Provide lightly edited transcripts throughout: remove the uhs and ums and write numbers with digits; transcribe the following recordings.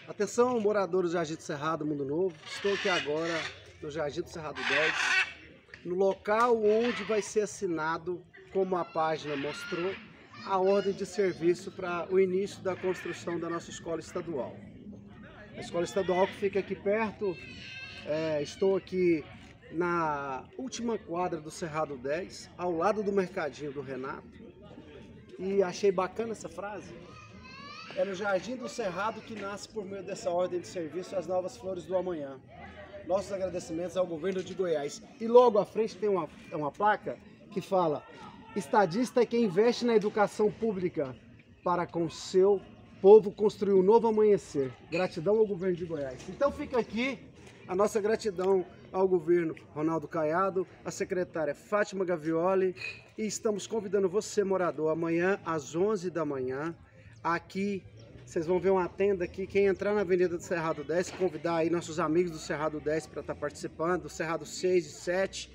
Atenção, moradores do Jardim do Cerrado, Mundo Novo. Estou aqui agora no Jardim do Cerrado 10, no local onde vai ser assinado, como a página mostrou, a ordem de serviço para o início da construção da nossa escola estadual. A escola estadual que fica aqui perto, estou aqui na última quadra do Cerrado 10, ao lado do mercadinho do Renato, e achei bacana essa frase. É no Jardim do Cerrado que nasce, por meio dessa ordem de serviço, as novas flores do amanhã. Nossos agradecimentos ao governo de Goiás. E logo à frente tem uma placa que fala: estadista é quem investe na educação pública para com seu povo construir um novo amanhecer. Gratidão ao governo de Goiás. Então fica aqui a nossa gratidão ao governo Ronaldo Caiado, a secretária Fátima Gavioli, e estamos convidando você, morador, amanhã às 11 da manhã, aqui, vocês vão ver uma tenda aqui, quem entrar na Avenida do Cerrado 10, convidar aí nossos amigos do Cerrado 10 para estar participando, do Cerrado 6 e 7.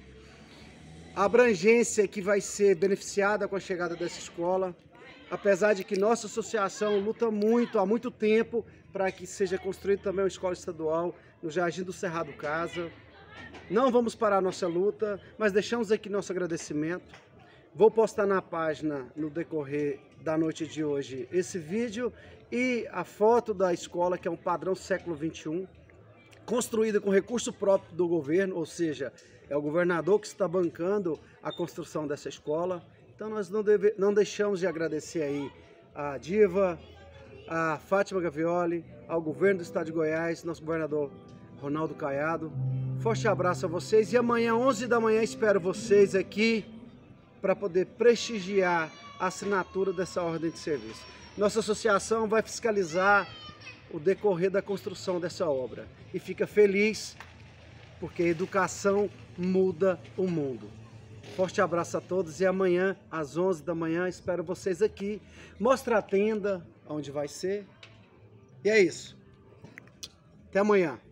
A abrangência que vai ser beneficiada com a chegada dessa escola, apesar de que nossa associação luta muito, há muito tempo, para que seja construída também uma escola estadual no Jardim do Cerrado Casa. Não vamos parar a nossa luta, mas deixamos aqui nosso agradecimento. Vou postar na página, no decorrer da noite de hoje, esse vídeo e a foto da escola, que é um padrão século XXI, construída com recurso próprio do governo, ou seja, é o governador que está bancando a construção dessa escola. Então nós não deixamos de agradecer aí a Diva, a Fátima Gavioli, ao governo do estado de Goiás, nosso governador Ronaldo Caiado. Forte abraço a vocês e amanhã, 11 da manhã, espero vocês aqui para poder prestigiar a assinatura dessa ordem de serviço. Nossa associação vai fiscalizar o decorrer da construção dessa obra e fica feliz porque a educação muda o mundo. Forte abraço a todos e amanhã às 11 da manhã espero vocês aqui. Mostra a tenda onde vai ser. E é isso. Até amanhã.